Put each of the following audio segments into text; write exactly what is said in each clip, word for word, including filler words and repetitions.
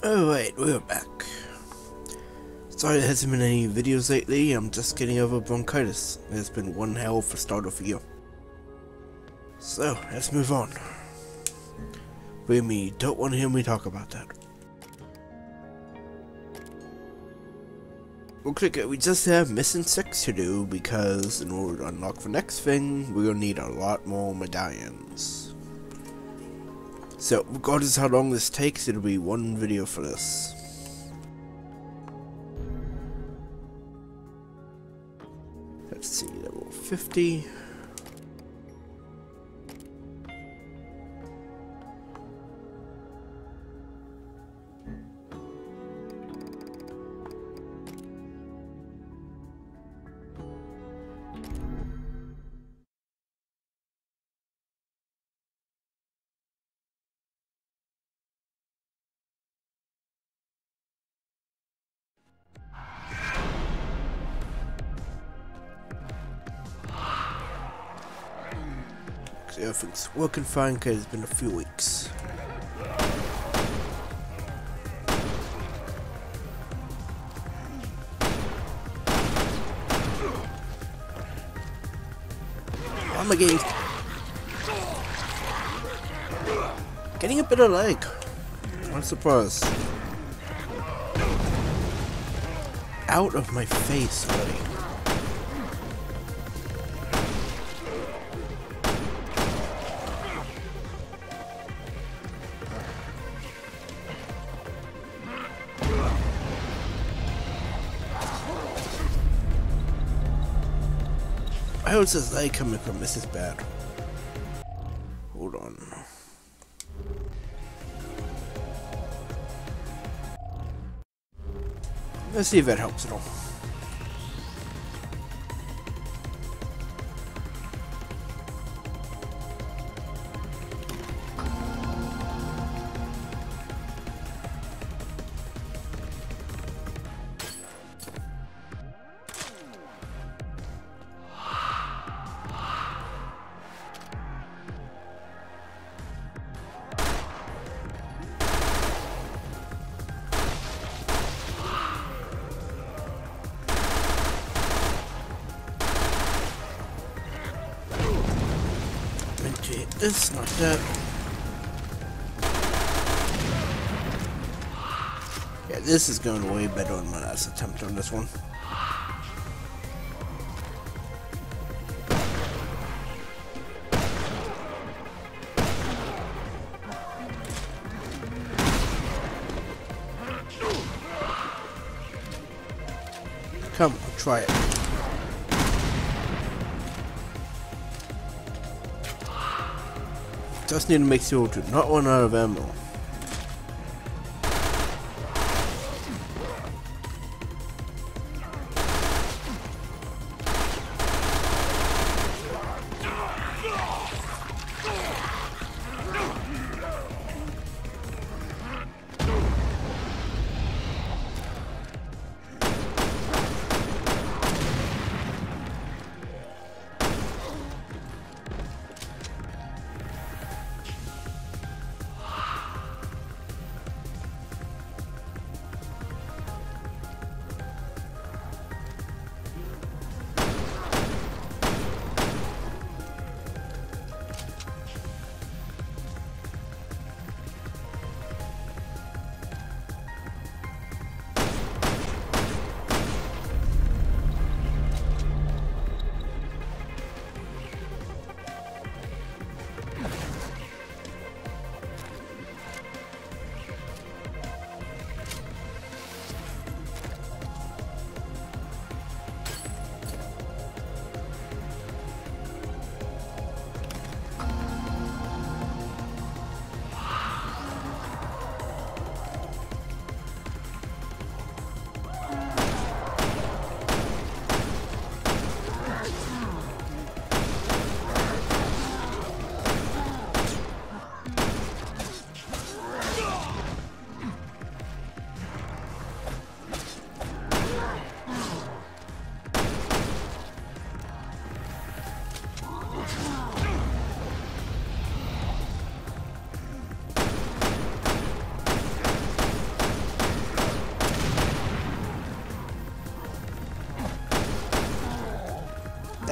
Alright, we're back. Sorry there hasn't been any videos lately, I'm just getting over bronchitis. It's been one hell of a start of the year. So, let's move on. Believe me, you don't want to hear me talk about that. Looks like we just have Mission six to do, because in order to unlock the next thing, we're gonna need a lot more medallions. So, regardless of how long this takes, it'll be one video for this. Let's see, level fifty. Everything's working fine because it's been a few weeks. Why am I getting getting a bit of lag? I'm surprised. Out of my face already. How is this leg coming from? This is bad. Hold on. Let's see if that helps at all. This, not that. Yeah, this is going way better than my last attempt on this one. Come on, try it. Just need to make sure to not run out of ammo.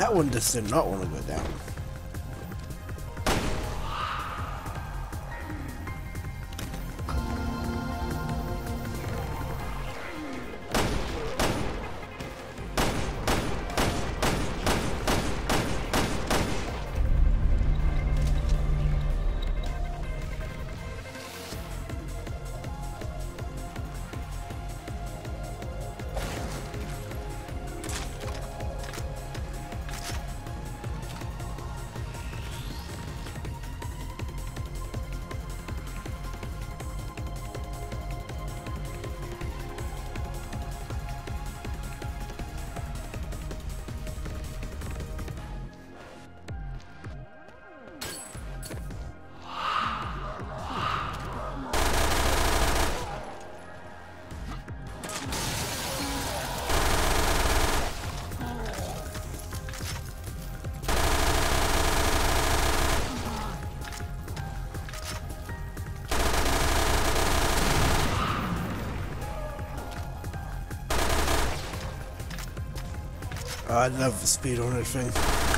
That one just did not want to go down. Oh, I love the speed on that thing.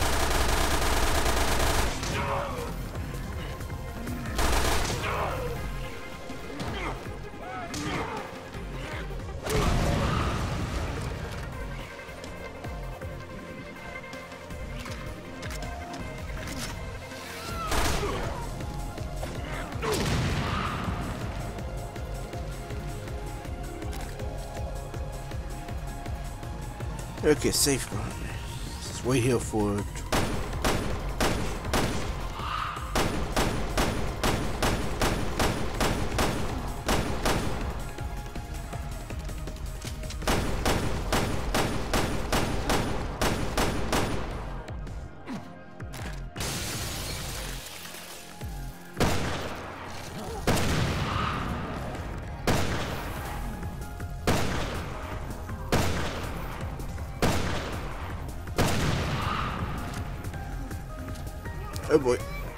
Okay, safe run. Just wait here for it. Oh boy.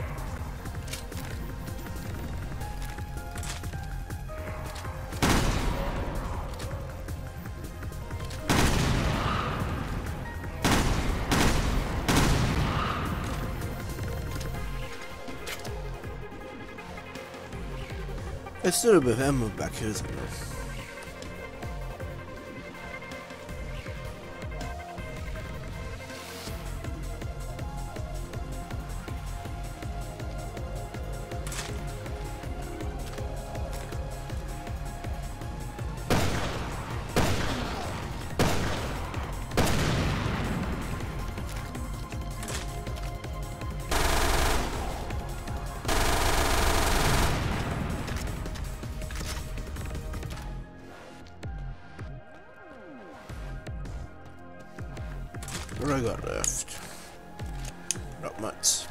There's still a bit of ammo back here, isn't there? What I got left? Not much.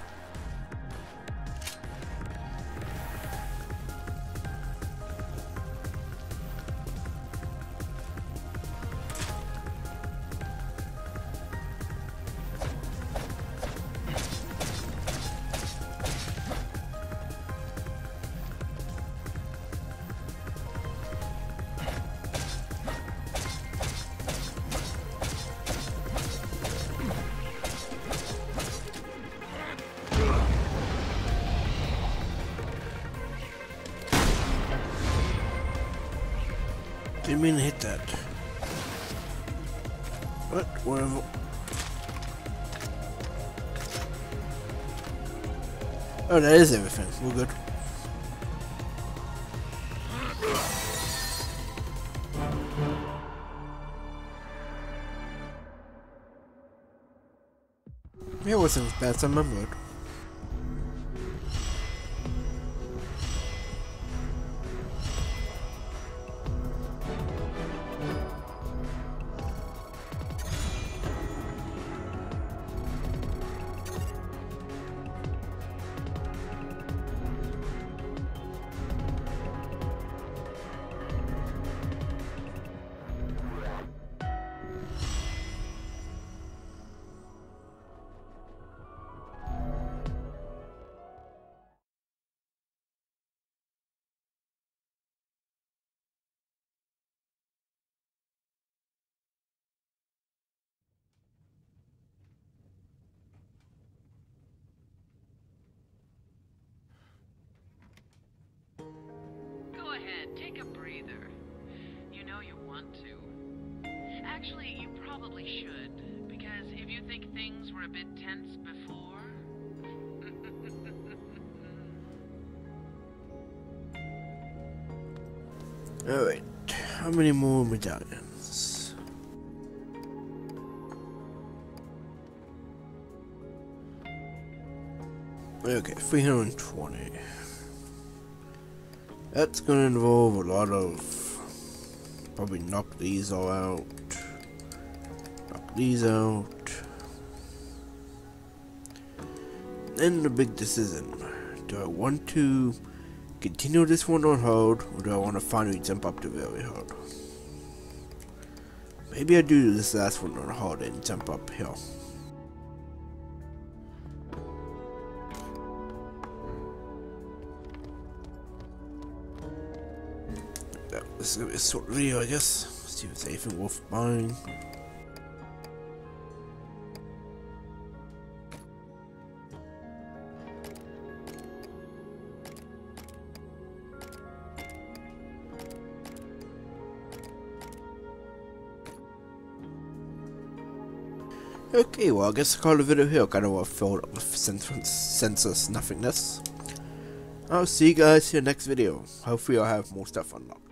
Didn't mean to hit that. What? Whatever. Oh, that is everything. We're good. It wasn't as bad as I remembered. ahead. Take a breather. You know you want to. Actually, you probably should, because if you think things were a bit tense before... Alright, how many more medallions? Okay, three hundred twenty. That's gonna involve a lot of... probably knock these all out. Knock these out. Then the big decision. Do I want to continue this one on hard, or do I want to finally jump up to very hard? Maybe I do this last one on hard and jump up here. Yeah, this is gonna be a short video, I guess. Let's see if there's anything worth buying. Okay, well, I guess I'll call the video here. Kind of filled up with senseless nothingness. I'll see you guys in the next video. Hopefully I'll have more stuff unlocked.